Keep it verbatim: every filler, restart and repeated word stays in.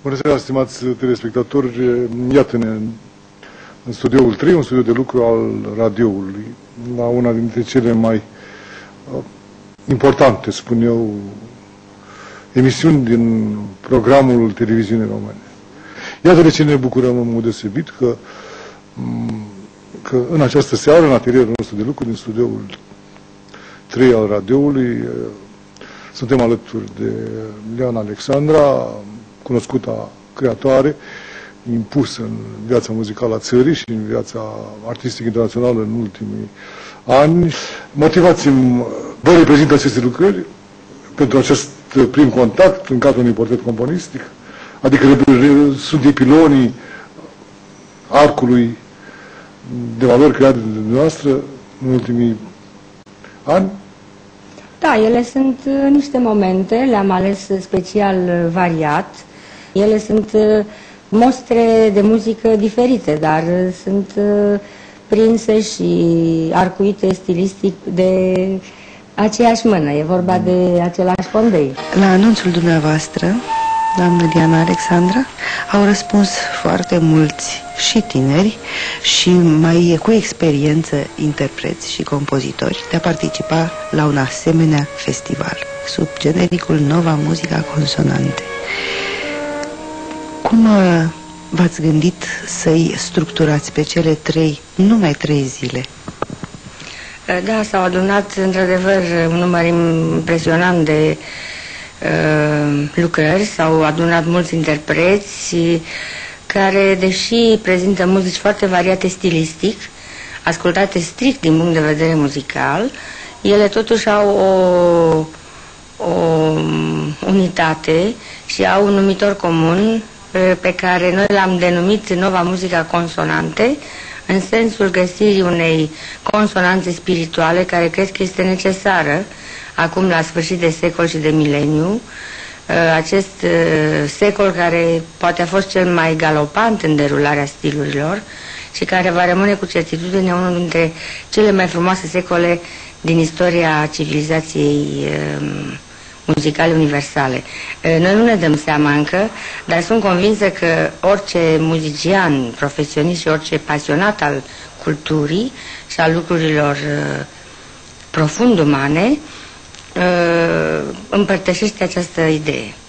Bună seara, stimați telespectatori! Iată-ne în studioul trei, un studio de lucru al radioului, la una dintre cele mai uh, importante, spun eu, emisiuni din programul televiziunii române. Iată de ce ne bucurăm în mod deosebit că, că în această seară, în atelierul nostru de lucru, din studioul trei al radioului, suntem alături de Liana Alexandra, cunoscuta creatoare, impusă în viața muzicală a țării și în viața artistică internațională în ultimii ani. Motivați-mi, vă reprezintă aceste lucrări pentru acest prim contact în cadrul unui portret componistic, adică sunt pilonii arcului de valori create de dumneavoastră în ultimii ani? Da, ele sunt niște momente, le-am ales special variat. Ele sunt mostre de muzică diferite, dar sunt prinse și arcuite stilistic de aceeași mână. E vorba de același fondei. La anunțul dumneavoastră, doamnă Liana Alexandra, au răspuns foarte mulți și tineri și mai cu experiență interpreți și compozitori de a participa la un asemenea festival sub genericul Nova Musica Consonante. Cum v-ați gândit să-i structurați pe cele trei, numai trei zile? Da, s-au adunat într-adevăr un număr impresionant de uh, lucrări, s-au adunat mulți interpreți care, deși prezintă muzici foarte variate stilistic, ascultate strict din punct de vedere muzical, ele totuși au o, o unitate și au un numitor comun pe care noi l-am denumit Nova Musica Consonante, în sensul găsirii unei consonanțe spirituale care cred că este necesară acum la sfârșit de secol și de mileniu. Acest secol care poate a fost cel mai galopant în derularea stilurilor și care va rămâne cu certitudine unul dintre cele mai frumoase secole din istoria civilizației muzicale universale. Noi nu ne dăm seama încă, dar sunt convinsă că orice muzician profesionist și orice pasionat al culturii și al lucrurilor profund umane împărtășește această idee.